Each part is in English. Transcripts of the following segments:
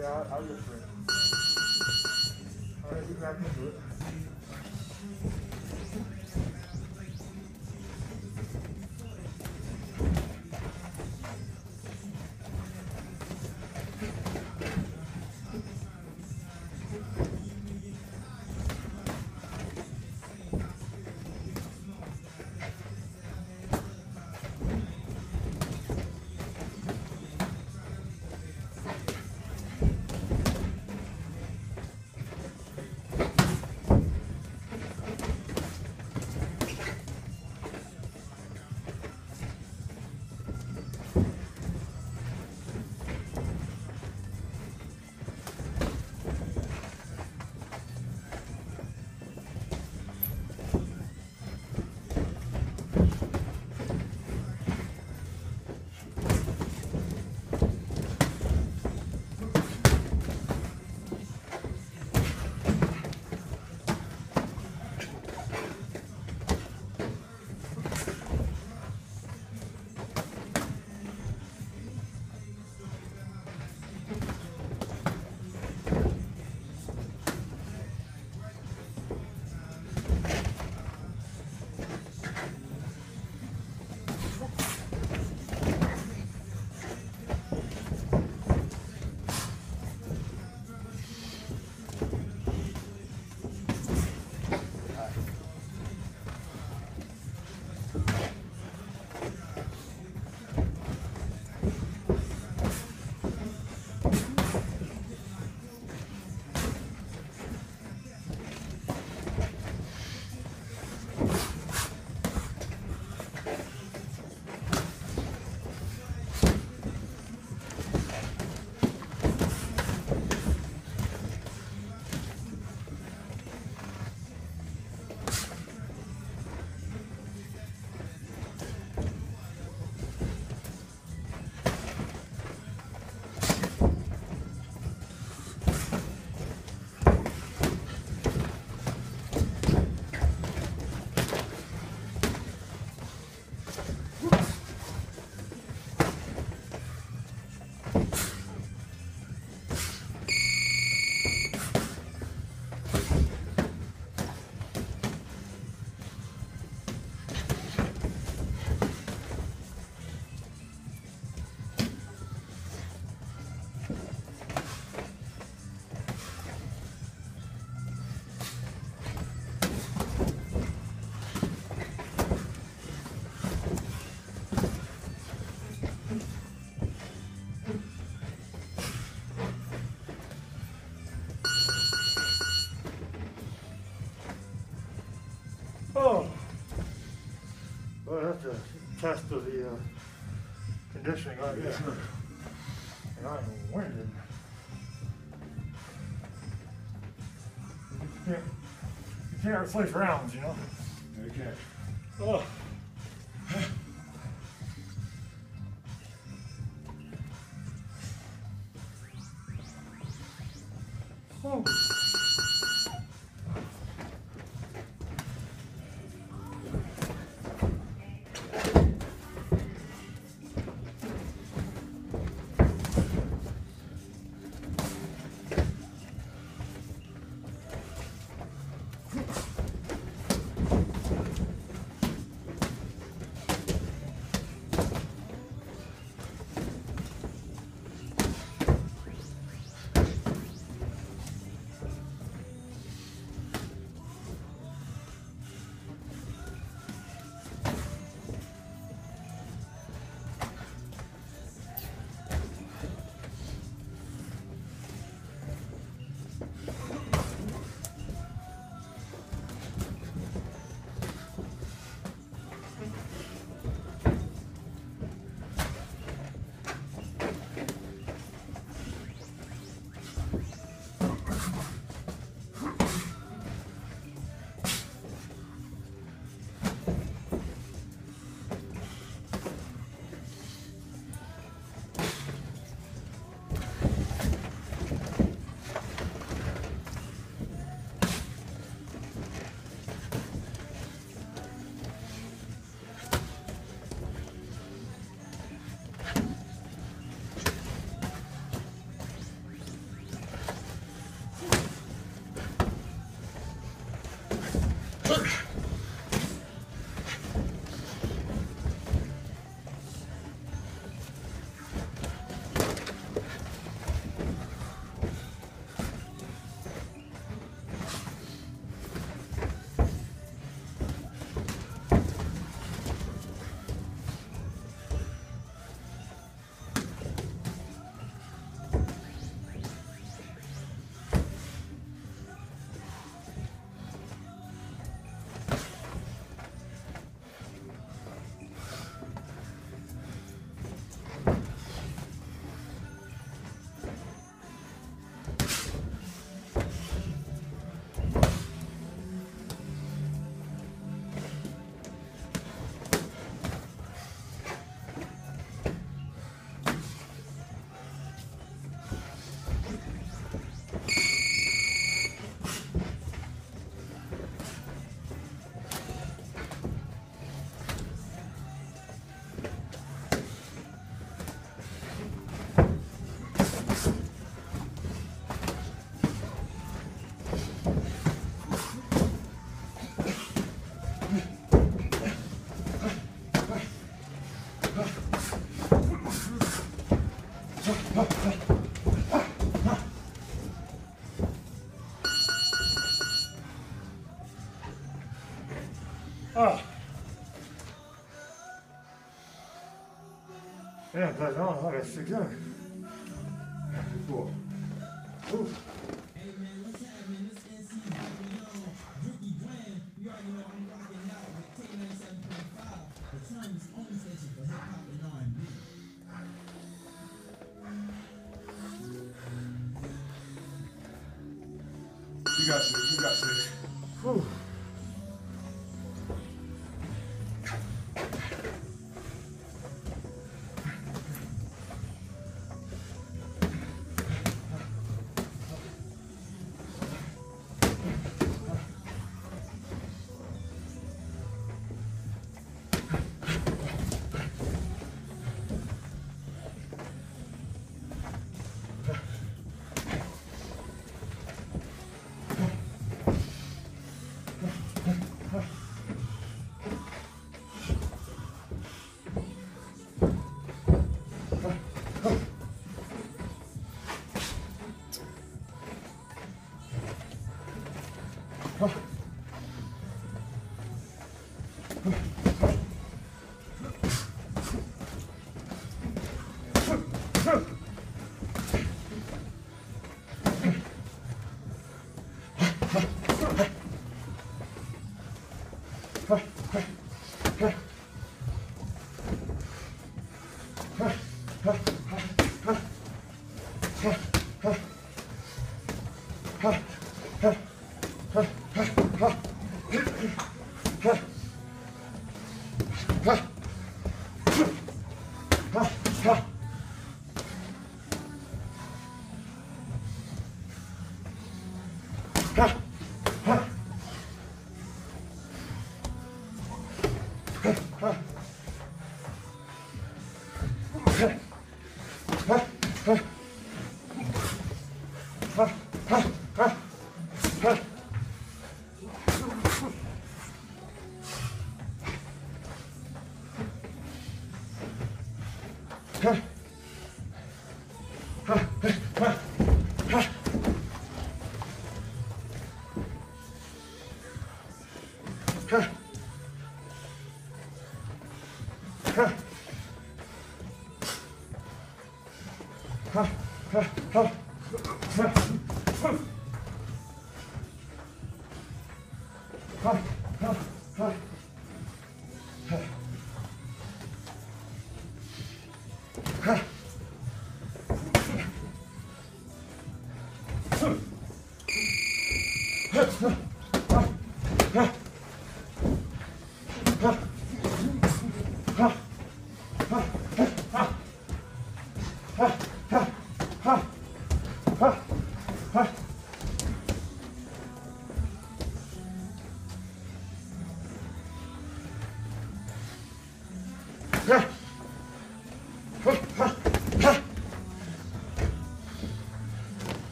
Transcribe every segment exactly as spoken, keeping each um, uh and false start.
Yeah, I'll, I'll get through it. All right, you grab into it. Oh, well, that's a test of the uh, conditioning, I guess. And I'm winded. You can't, you can't replace rounds, you know? Okay. Oh. Oh. Ah. Yeah, but no, I got six in it. Cool. Ooh. You got six, you got six. Whew.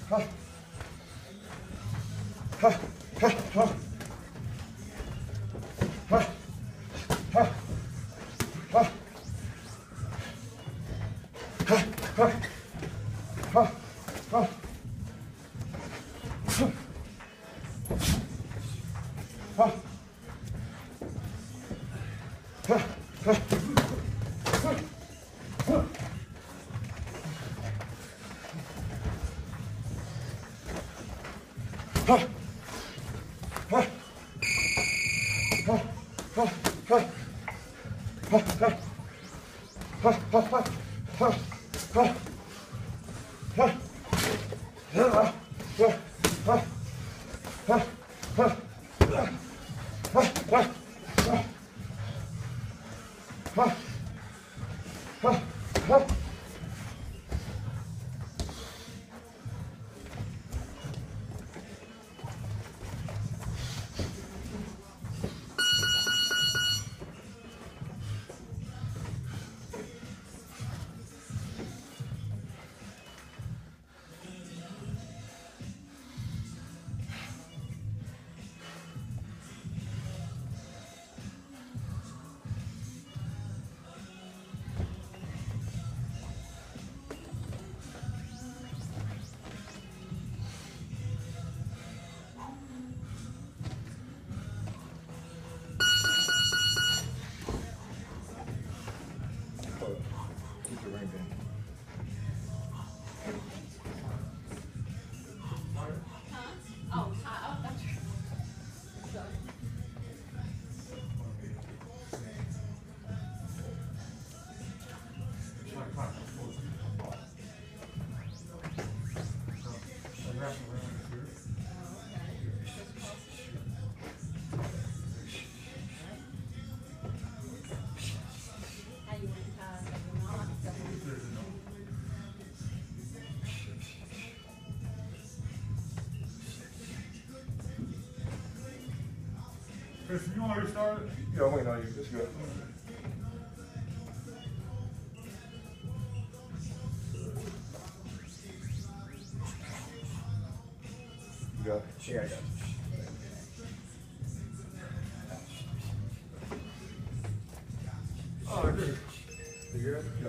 Chris, you already started? Yeah, I'm waiting on you. Let's go. You got it? Yeah, I got it. Oh, I did. You good? Yeah.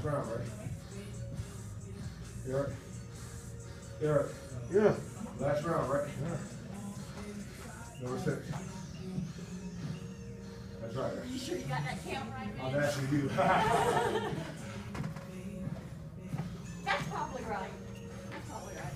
round, right? You alright? You alright? Yeah. Last round, right? Yeah. Number six. That's right. You sure you got that count right? I'm asking you. That's probably right. That's probably right.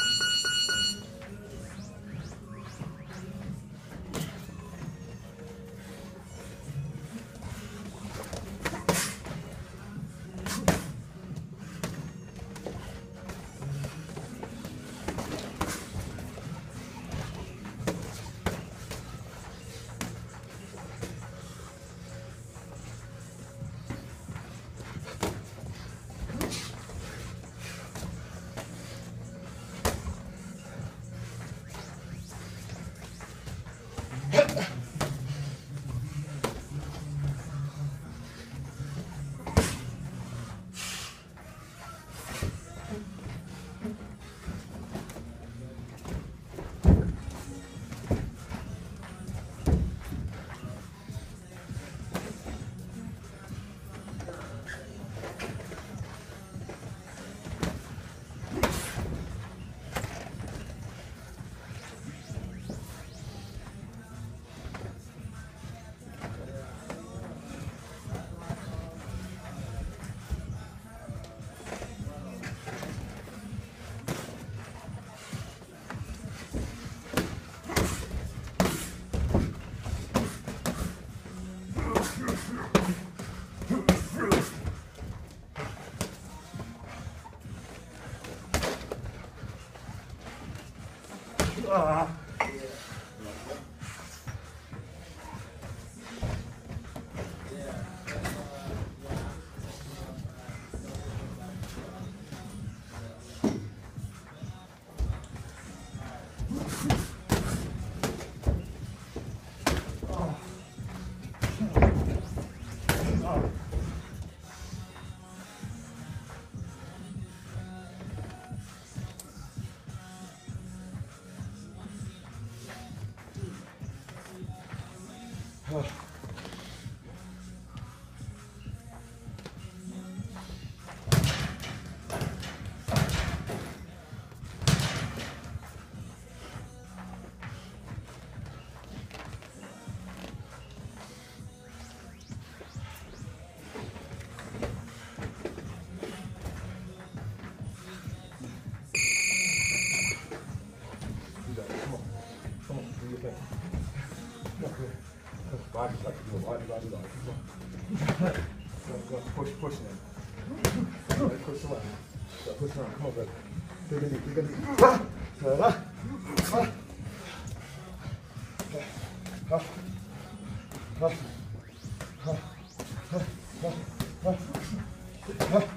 Ah. Body like to do a body, body, body. Come on. Go, go, push, push now. Right, push around. Go, push around. Come on, brother. Take a knee, take a knee. Ah! Ah! Ah! Ah! Ah! Ah! Ah! Ah! Ah! Ah!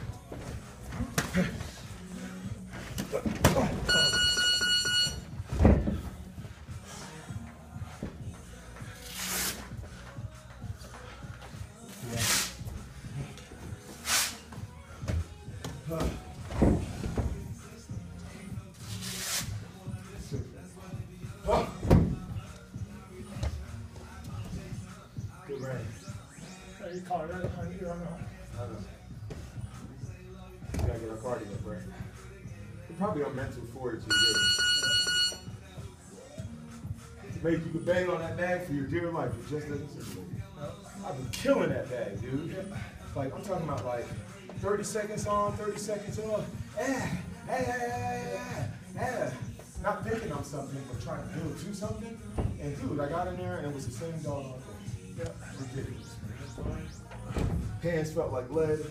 Good rain. Hey, you call it that? I don't know. I know. You gotta get our cardio, bro. You're probably on mental fortitude, really. Mate, you can bang on that bag for your dear life. It just doesn't circulate. I've been killing that bag, dude. Like, I'm talking about like thirty seconds on, thirty seconds off. Eh, eh, eh, eh, eh. Not thinking I'm something, but trying to build to something. And dude, I got in there and it was the same dog all day. Yeah, ridiculous. Hands felt like lead.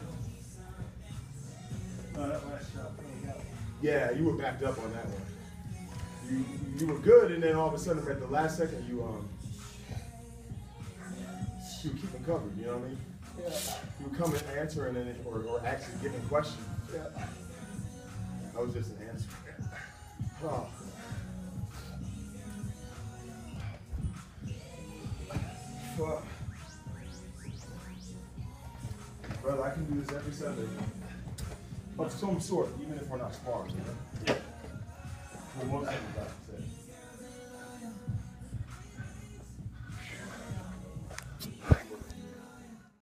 No, that last shot really got me. Yeah, you were backed up on that one. You you were good, and then all of a sudden, at the last second, you um you keep them covered. You know what I mean? Yeah. You were coming answering and or, or actually giving questions. Yeah. That was just an answer. Oh. Fuck. Brother, I can do this every Sunday. Of some sort, even if we're not sparring, you know? Yeah. For most of the time.